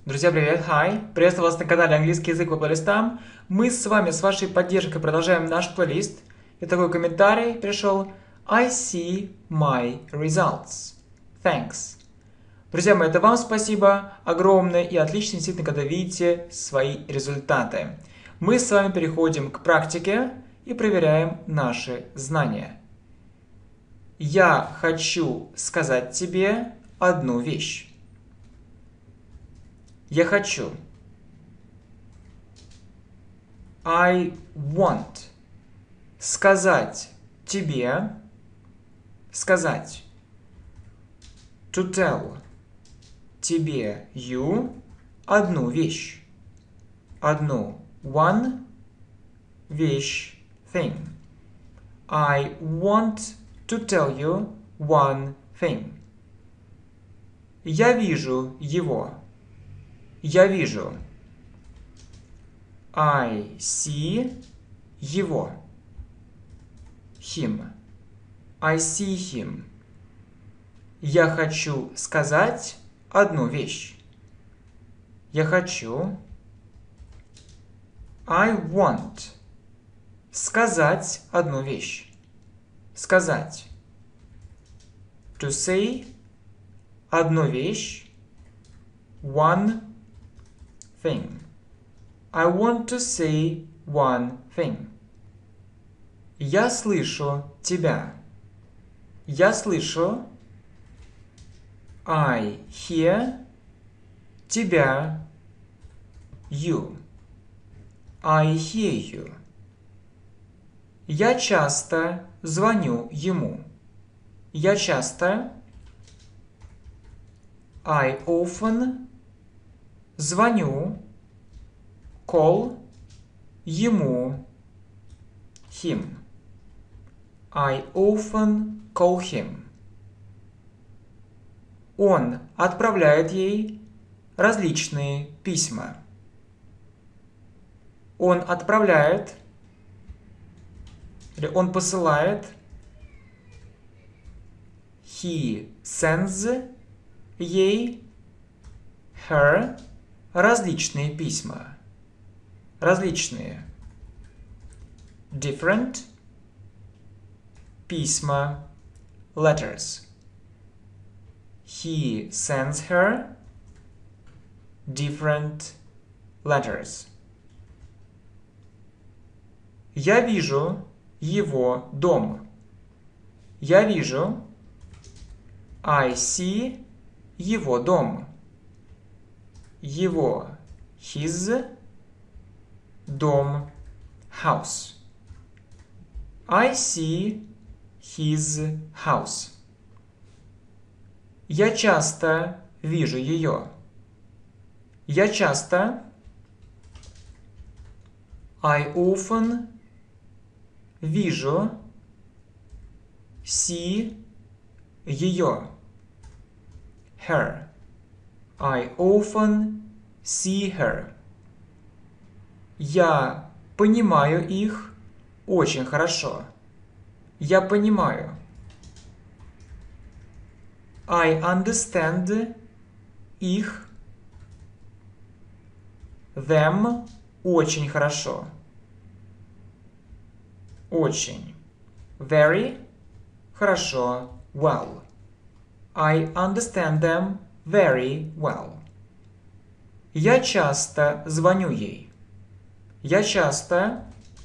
Друзья, привет, hi! Приветствую вас на канале Английский язык по плейлистам. Мы с вами с вашей поддержкой продолжаем наш плейлист. И такой комментарий пришел. I see my results. Thanks. Друзья мои, это вам спасибо огромное и отлично действительно, когда видите свои результаты. Мы с вами переходим к практике и проверяем наши знания. Я хочу сказать тебе одну вещь. Я хочу. I want. Сказать тебе. Сказать. To tell. Тебе. You. Одну вещь. Одну. One. Вещь. Thing. I want to tell you one thing. Я вижу его. Я вижу. I see его. Him. I see him. Я хочу сказать одну вещь. Я хочу. I want. Сказать одну вещь. Сказать. To say. Одну вещь. One thing. I want to say one thing. Я слышу тебя. Я слышу. I hear тебя. You. I hear you. Я часто звоню ему. Я часто. I often звоню. Call ему. Him. I often call him. Он отправляет ей различные письма. Он отправляет или он посылает. He sends ей, her, различные письма. Различные. Different. Письма. Letters. He sends her different letters. Я вижу его дом. Я вижу. I see его дом. Его. His. Дом. House. I see his house. Я часто вижу ее. Я часто. I often вижу. See ее. Her. I often see her. Я понимаю их очень хорошо. Я понимаю. I understand их. Them очень хорошо. Очень. Very хорошо. Well. I understand them very well. Я часто звоню ей. Я часто.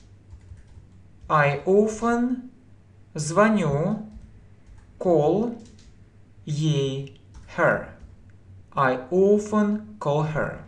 I often звоню. Call ей. Her. I often call her.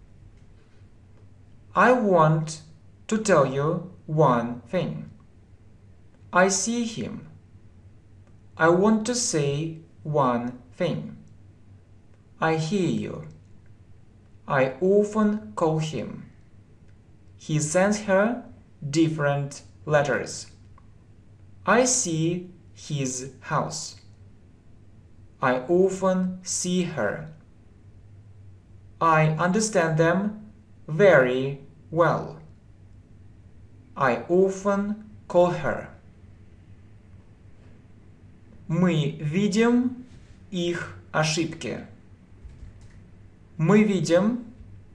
I want to tell you one thing. I see him. I want to say one thing. I hear you. I often call him. He sends her different letters. I see his house. I often see her. I understand them very well. I often call her. Мы видим их ошибки. Мы видим,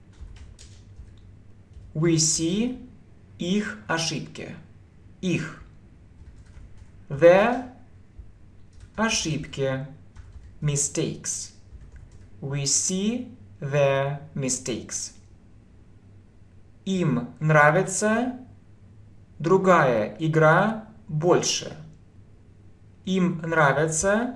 we see, их ошибки. Их. Their ошибки. Mistakes. We see their mistakes. Им нравится другая игра больше. Им нравится.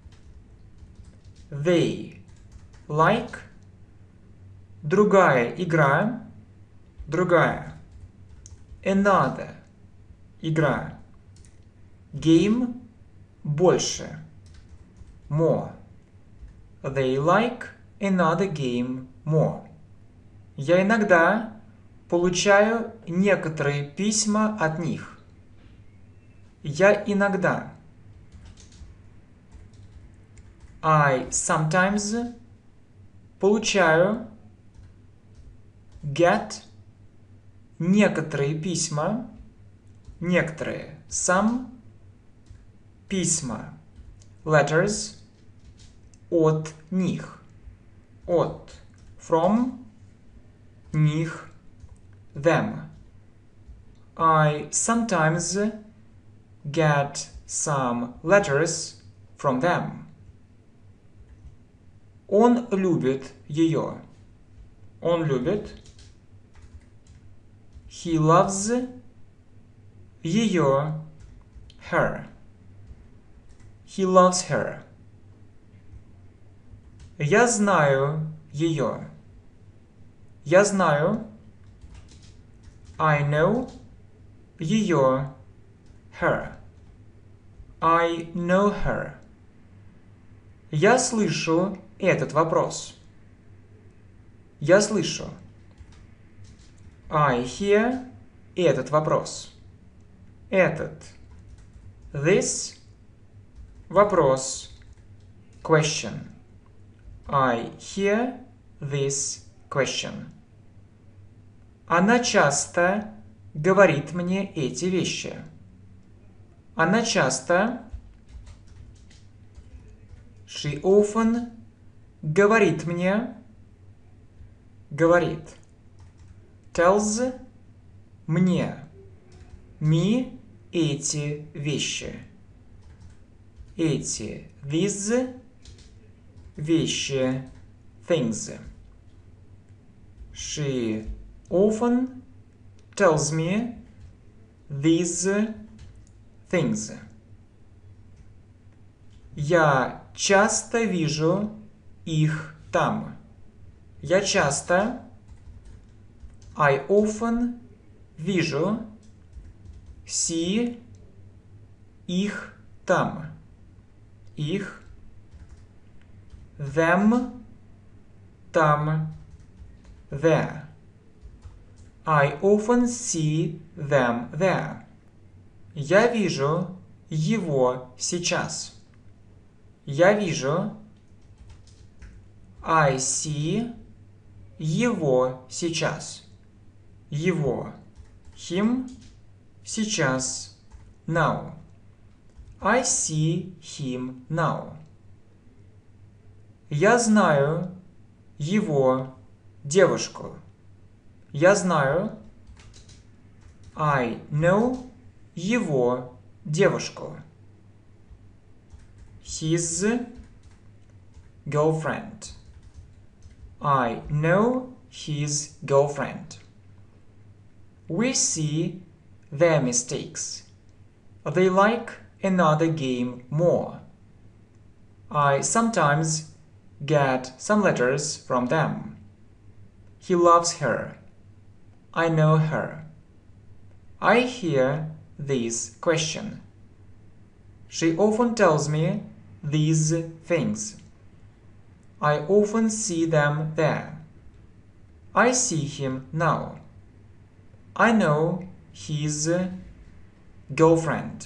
They like. Другая игра. Другая. Another. Игра. Game. Больше. More. They like another game more. Я иногда получаю некоторые письма от них. Я иногда. I sometimes получаю get некоторые письма, некоторые, some письма, letters от них, от, from, них, them. I sometimes get some letters from them. Он любит ее. Он любит. He loves ее. Her. He loves her. Я знаю ее. Я знаю. I know ее. Her. I know her. Я слышу этот вопрос. Я слышу. I hear этот вопрос. Этот. This вопрос. Question. I hear this question. Она часто говорит мне эти вещи. Она часто. She often говорит мне. Говорит. Tells мне. Me эти вещи. Эти. These вещи. Things. She often tells me these things. Я часто вижу их там. Я часто. I often вижу. See их там. Их. Them там. There. I often see them there. Я вижу его сейчас. Я вижу. I see его сейчас. Его. Him сейчас. Now. I see him now. Я знаю его девушку. Я знаю. I know его девушку. His girlfriend. I know his girlfriend. We see their mistakes. They like another game more. I sometimes get some letters from them. He loves her. I know her. I hear this question. She often tells me these things. I often see them there. I see him now. I know his girlfriend.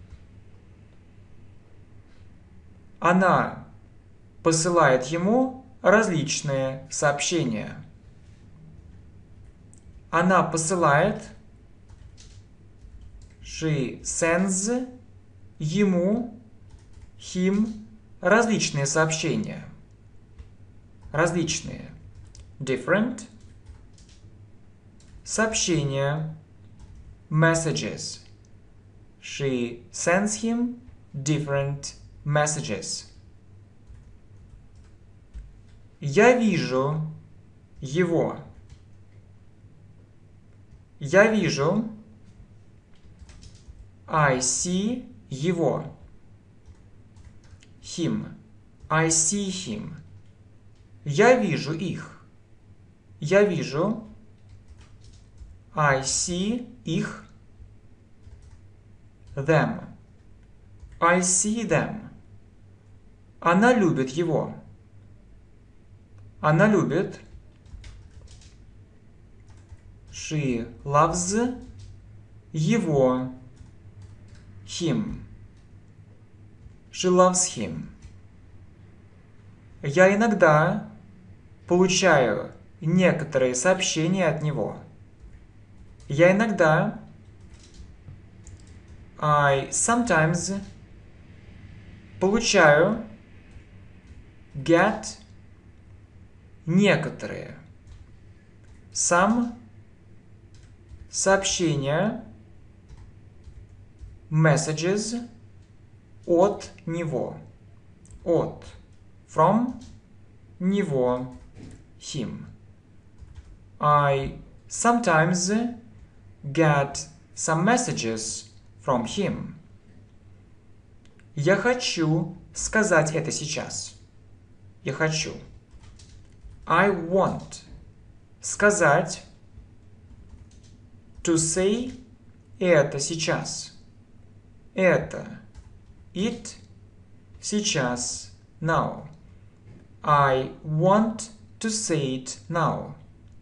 Она посылает ему различные сообщения. Она посылает. She sends ему, him, различные сообщения. Различные. different. Сообщение, messages. She sends him different messages. Я вижу его. Я вижу. I see его. Him. I see him. Я вижу их. Я вижу. I see их. Them. I see them. Она любит его. Она любит. She loves его. Him. She loves him. Я иногда получаю некоторые сообщения от него. Я иногда. I sometimes получаю. Get. Некоторые. Some. Сообщения. Messages. От него. От. From. Него. Him. I sometimes get some messages from him. Я хочу сказать это сейчас. Я хочу. I want. Сказать. To say. Это сейчас. Это. It. Сейчас. Now. I want to say it now.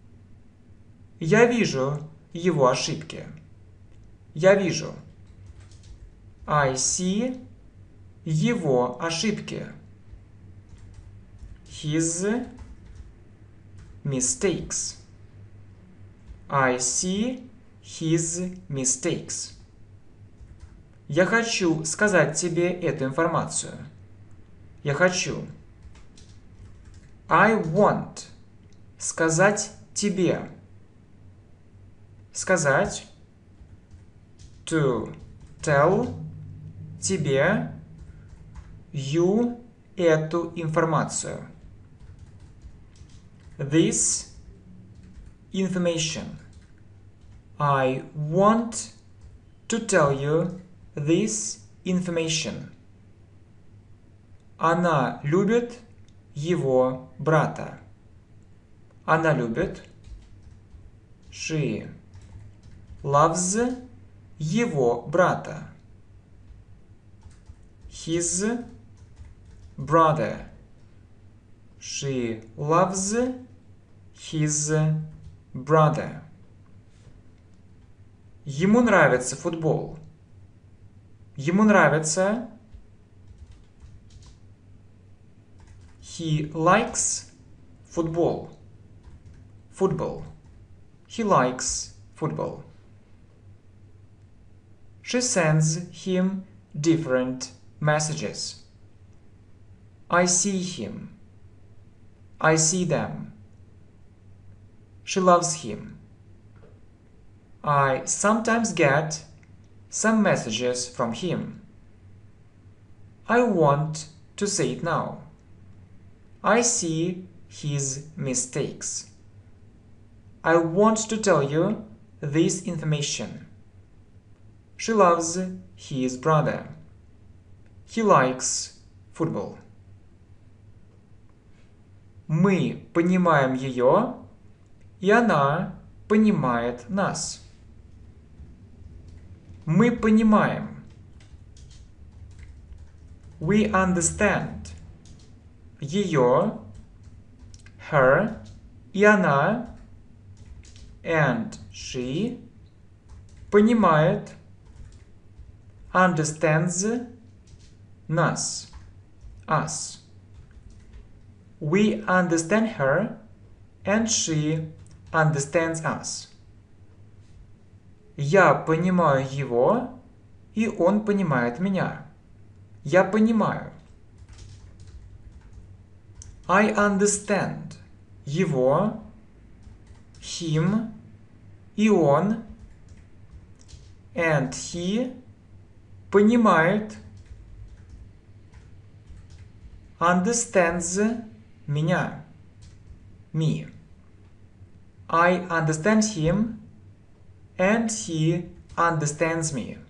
Я вижу его ошибки. Я вижу. I see его ошибки. His mistakes. I see his mistakes. Я хочу сказать тебе эту информацию. Я хочу. I want. Сказать тебе. Сказать. To tell. Тебе. You. Эту информацию. This information. I want to tell you this information. Она любит его брата. Она любит. She loves его брата. His brother. She loves his brother. Ему нравится футбол. Ему нравится. He likes football. Football. He likes football. She sends him different messages. I see him. I see them. She loves him. I sometimes get some messages from him. I want to say it now. I see his mistakes. I want to tell you this information. She loves his brother. He likes football. Мы понимаем ее, и она понимает нас. Мы понимаем. We understand. Ее, her, и она, and she, понимает, understands, нас, us. We understand her, and she understands us. Я понимаю его, и он понимает меня. Я понимаю. I understand его, him и он, and he понимает, understands меня, me. I understand him, and he understands me.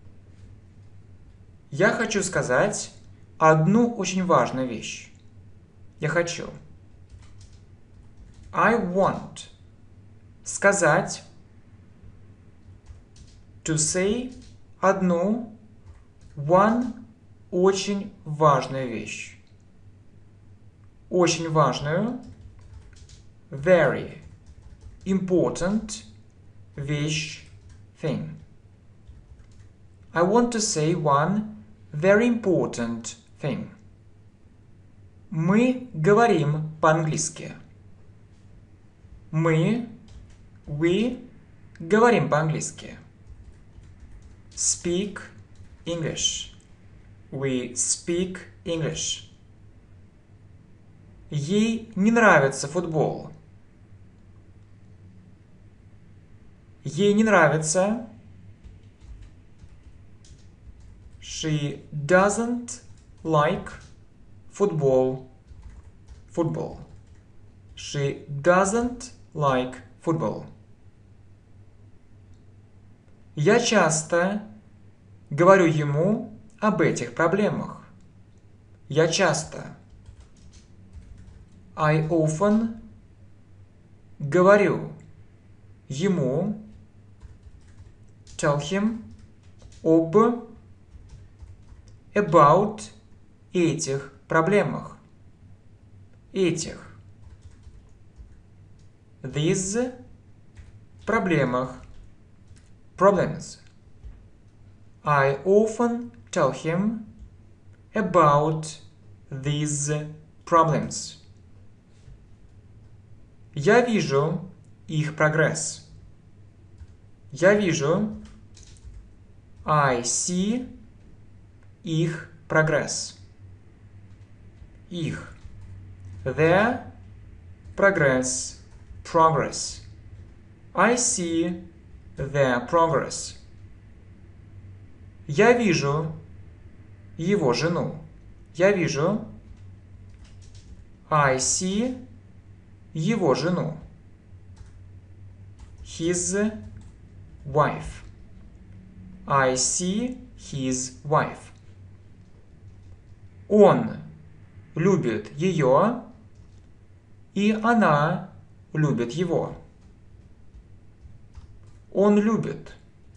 Я хочу сказать одну очень важную вещь. Я хочу. I want. Сказать. To say одну, one, очень важную вещь. Очень важную, very important вещь, thing. I want to say one very important thing. Мы говорим по-английски. Мы, we, говорим по-английски. Speak English. We speak English. Ей не нравится футбол. Ей не нравится. She doesn't like football. Football. She doesn't like football. Я часто говорю ему об этих проблемах. Я часто. I often говорю ему, tell him, об, about этих проблемах. Этих. These проблемах. Problems. I often tell him about these problems. Я вижу их прогресс. Я вижу, I see их прогресс. Их. Their progress. Progress. I see their progress. Я вижу его жену. Я вижу, I see его жену. His wife. I see his wife. Он любит ее, и она любит его. Он любит.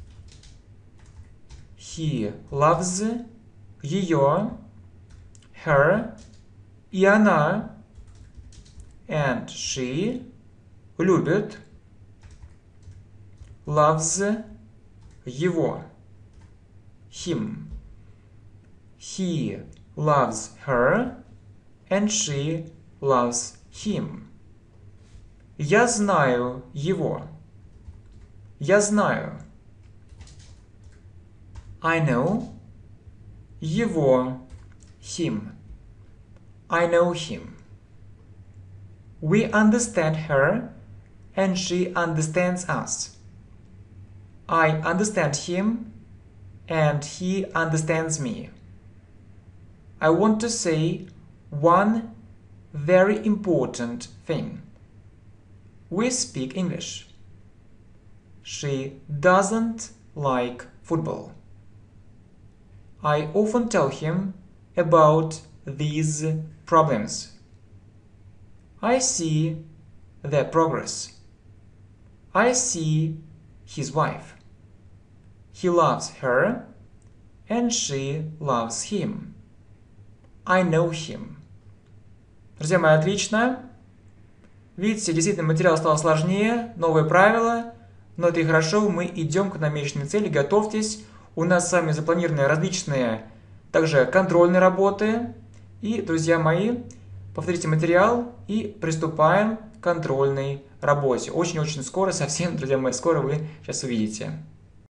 He loves ее, her, и она, and she, любит, loves его, him. He loves her, and she loves him. Я знаю его. Я знаю. I know его, him. I know him. We understand her, and she understands us. I understand him, and he understands me. I want to say one very important thing. We speak English. She doesn't like football. I often tell him about these problems. I see their progress. I see his wife. He loves her, and she loves him. I know him. Друзья мои, отлично. Видите, действительно материал стал сложнее, новые правила, но это и хорошо, мы идем к намеченной цели, готовьтесь. У нас с вами запланированы различные также контрольные работы. И, друзья мои, повторите материал и приступаем к контрольной работе. Очень-очень скоро, совсем, друзья мои, скоро вы сейчас увидите.